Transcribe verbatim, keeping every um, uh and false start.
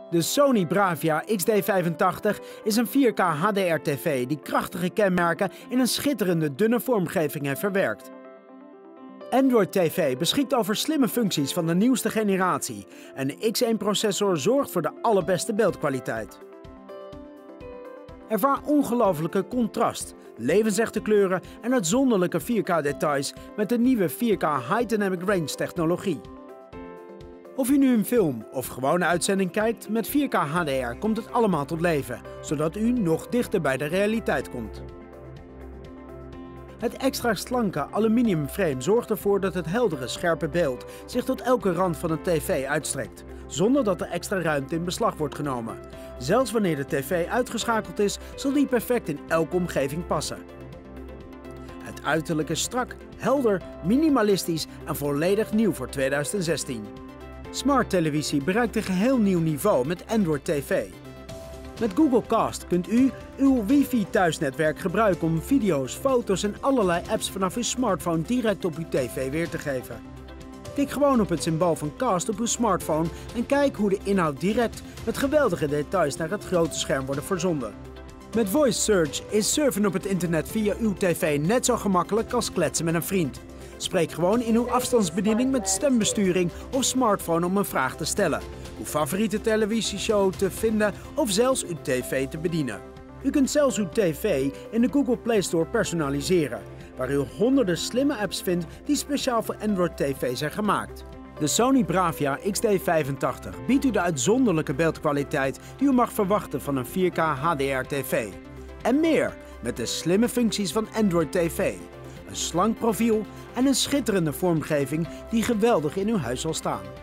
De Sony Bravia X D vijfentachtig is een vier K H D R tv die krachtige kenmerken in een schitterende dunne vormgeving heeft verwerkt. Android T V beschikt over slimme functies van de nieuwste generatie en de X één processor zorgt voor de allerbeste beeldkwaliteit. Ervaar ongelofelijke contrast, levensechte kleuren en uitzonderlijke vier K details met de nieuwe vier K High Dynamic Range technologie. Of u nu een film of gewone uitzending kijkt, met vier K H D R komt het allemaal tot leven, zodat u nog dichter bij de realiteit komt. Het extra slanke aluminium frame zorgt ervoor dat het heldere, scherpe beeld zich tot elke rand van de tv uitstrekt, zonder dat er extra ruimte in beslag wordt genomen. Zelfs wanneer de tv uitgeschakeld is, zal die perfect in elke omgeving passen. Het uiterlijk is strak, helder, minimalistisch en volledig nieuw voor tweeduizend zestien. Smart televisie bereikt een geheel nieuw niveau met Android T V. Met Google Cast kunt u uw wifi thuisnetwerk gebruiken om video's, foto's en allerlei apps vanaf uw smartphone direct op uw tv weer te geven. Klik gewoon op het symbool van Cast op uw smartphone en kijk hoe de inhoud direct met geweldige details naar het grote scherm worden verzonden. Met Voice Search is surfen op het internet via uw tv net zo gemakkelijk als kletsen met een vriend. Spreek gewoon in uw afstandsbediening met stembesturing of smartphone om een vraag te stellen, uw favoriete televisieshow te vinden of zelfs uw tv te bedienen. U kunt zelfs uw tv in de Google Play Store personaliseren, waar u honderden slimme apps vindt die speciaal voor Android T V zijn gemaakt. De Sony Bravia X D vijfentachtig biedt u de uitzonderlijke beeldkwaliteit die u mag verwachten van een vier K H D R tv. En meer met de slimme functies van Android T V. Een slank profiel en een schitterende vormgeving die geweldig in uw huis zal staan.